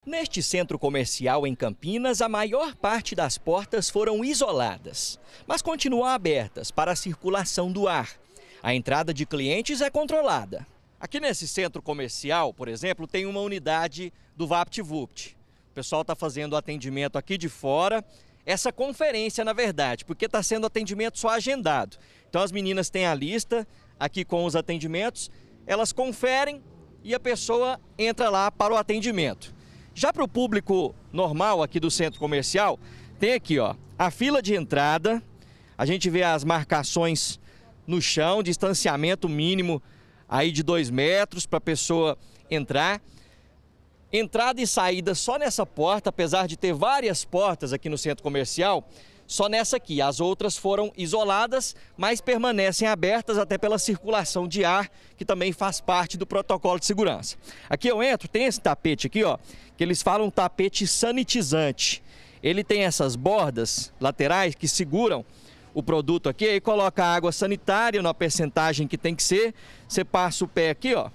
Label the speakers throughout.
Speaker 1: Neste centro comercial em Campinas, a maior parte das portas foram isoladas, mas continuam abertas para a circulação do ar. A entrada de clientes é controlada. Aqui nesse centro comercial, por exemplo, tem uma unidade do VaptVupt. O pessoal está fazendo atendimento aqui de fora, essa conferência na verdade, porque está sendo atendimento só agendado. Então as meninas têm a lista aqui com os atendimentos, elas conferem e a pessoa entra lá para o atendimento. Já para o público normal aqui do centro comercial, tem aqui ó, a fila de entrada, a gente vê as marcações no chão, distanciamento mínimo aí de 2 metros para a pessoa entrar. Entrada e saída só nessa porta, apesar de ter várias portas aqui no centro comercial, só nessa aqui. As outras foram isoladas, mas permanecem abertas até pela circulação de ar, que também faz parte do protocolo de segurança. Aqui eu entro, tem esse tapete aqui, ó, que eles falam tapete sanitizante. Ele tem essas bordas laterais que seguram o produto aqui, aí coloca a água sanitária na percentagem que tem que ser, você passa o pé aqui, ó,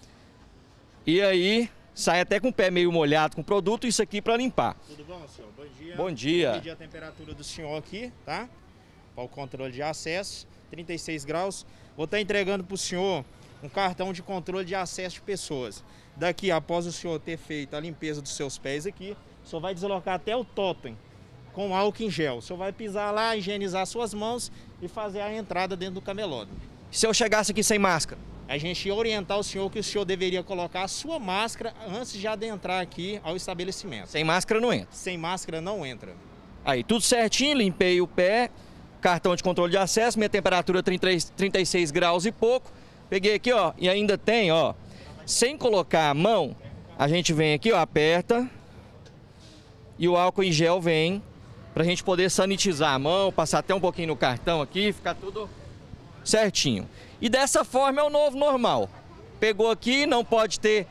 Speaker 1: e aí sai até com o pé meio molhado com o produto, isso aqui para limpar.
Speaker 2: Tudo bom, senhor? Bom dia.
Speaker 1: Bom dia.
Speaker 2: Vou medir a temperatura do senhor aqui, tá? Para o controle de acesso, 36 graus. Vou estar entregando para o senhor um cartão de controle de acesso de pessoas. Daqui, após o senhor ter feito a limpeza dos seus pés aqui, o senhor vai deslocar até o totem com álcool em gel. O senhor vai pisar lá, higienizar suas mãos e fazer a entrada dentro do camelódromo.
Speaker 1: Se eu chegasse aqui sem máscara?
Speaker 2: A gente ia orientar o senhor que o senhor deveria colocar a sua máscara antes de adentrar aqui ao estabelecimento.
Speaker 1: Sem máscara não entra?
Speaker 2: Sem máscara não entra.
Speaker 1: Aí, tudo certinho, limpei o pé, cartão de controle de acesso, minha temperatura 36 graus e pouco. Peguei aqui, ó, e ainda tem, ó, sem colocar a mão, a gente vem aqui, ó, aperta e o álcool em gel vem pra gente poder sanitizar a mão, passar até um pouquinho no cartão aqui, ficar tudo certinho. E dessa forma é o novo normal. Pegou aqui, não pode ter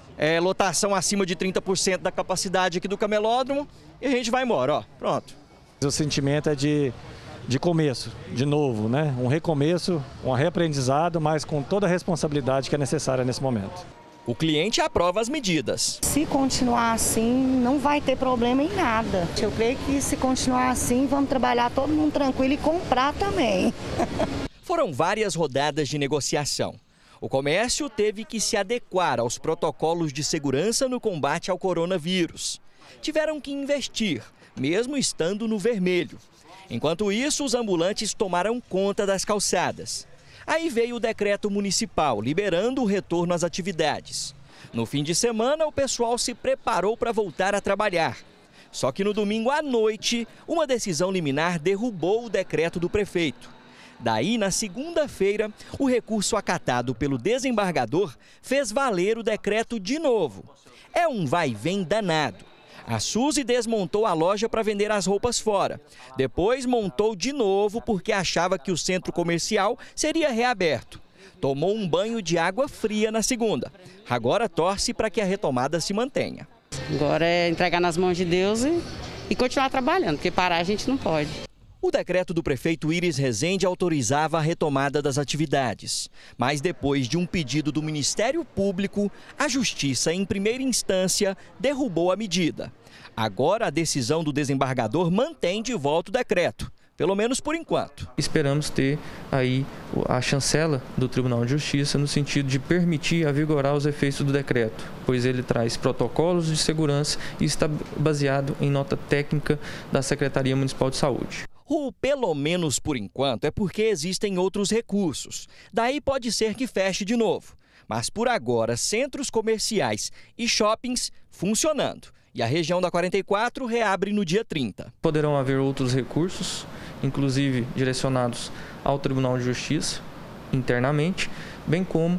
Speaker 1: lotação acima de 30% da capacidade aqui do camelódromo e a gente vai embora, ó, pronto.
Speaker 3: O sentimento é de começo, de novo, né? Um recomeço, um reaprendizado, mas com toda a responsabilidade que é necessária nesse momento.
Speaker 1: O cliente aprova as medidas.
Speaker 4: Se continuar assim, não vai ter problema em nada. Eu creio que se continuar assim, vamos trabalhar todo mundo tranquilo e comprar também.
Speaker 1: Foram várias rodadas de negociação. O comércio teve que se adequar aos protocolos de segurança no combate ao coronavírus. Tiveram que investir, mesmo estando no vermelho. Enquanto isso, os ambulantes tomaram conta das calçadas. Aí veio o decreto municipal, liberando o retorno às atividades. No fim de semana, o pessoal se preparou para voltar a trabalhar. Só que no domingo à noite, uma decisão liminar derrubou o decreto do prefeito. Daí, na segunda-feira, o recurso acatado pelo desembargador fez valer o decreto de novo. É um vai-vem danado. A Suzy desmontou a loja para vender as roupas fora. Depois montou de novo porque achava que o centro comercial seria reaberto. Tomou um banho de água fria na segunda. Agora torce para que a retomada se mantenha.
Speaker 5: Agora é entregar nas mãos de Deus e continuar trabalhando, porque parar a gente não pode.
Speaker 1: O decreto do prefeito Iris Rezende autorizava a retomada das atividades. Mas depois de um pedido do Ministério Público, a Justiça, em primeira instância, derrubou a medida. Agora a decisão do desembargador mantém de volta o decreto, pelo menos por enquanto.
Speaker 6: Esperamos ter aí a chancela do Tribunal de Justiça no sentido de permitir avigorar os efeitos do decreto, pois ele traz protocolos de segurança e está baseado em nota técnica da Secretaria Municipal de Saúde.
Speaker 1: O pelo menos por enquanto é porque existem outros recursos. Daí pode ser que feche de novo. Mas por agora, centros comerciais e shoppings funcionando. E a região da 44 reabre no dia 30.
Speaker 6: Poderão haver outros recursos, inclusive direcionados ao Tribunal de Justiça internamente, bem como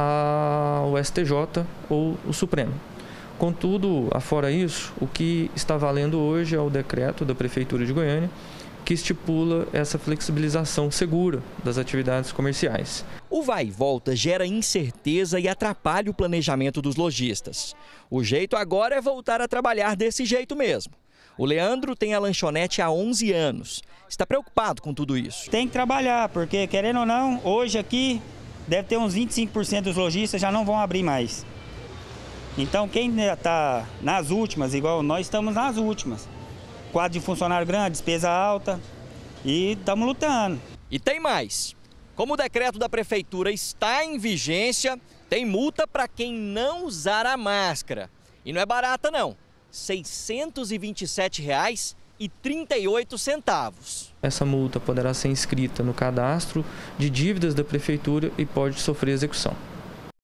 Speaker 6: ao STJ ou o Supremo. Contudo, afora isso, o que está valendo hoje é o decreto da Prefeitura de Goiânia, que estipula essa flexibilização segura das atividades comerciais.
Speaker 1: O vai e volta gera incerteza e atrapalha o planejamento dos lojistas. O jeito agora é voltar a trabalhar desse jeito mesmo. O Leandro tem a lanchonete há 11 anos. Está preocupado com tudo isso.
Speaker 7: Tem que trabalhar, porque querendo ou não, hoje aqui deve ter uns 25% dos lojistas já não vão abrir mais. Então quem está nas últimas, igual nós estamos nas últimas. Quadro de funcionário grande, despesa alta e estamos lutando.
Speaker 1: E tem mais. Como o decreto da prefeitura está em vigência, tem multa para quem não usar a máscara. E não é barata não, R$ 627,38.
Speaker 6: Essa multa poderá ser inscrita no cadastro de dívidas da prefeitura e pode sofrer execução.